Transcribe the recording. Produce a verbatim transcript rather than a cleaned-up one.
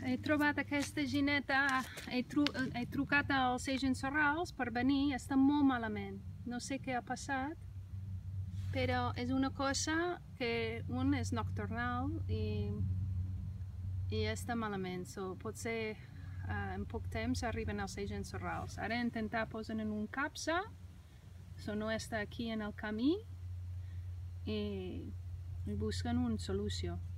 he trobat aquesta gineta, he, tru he trucat als agents sorrals per venir, està molt malament. No sé què ha passat, però és una cosa que un és nocturnal i, i està malament. So, potser uh, en poc temps arriben els agents sorrals. Ara intentar posar en un capsa, so no està aquí en el camí i, i busquen una solució.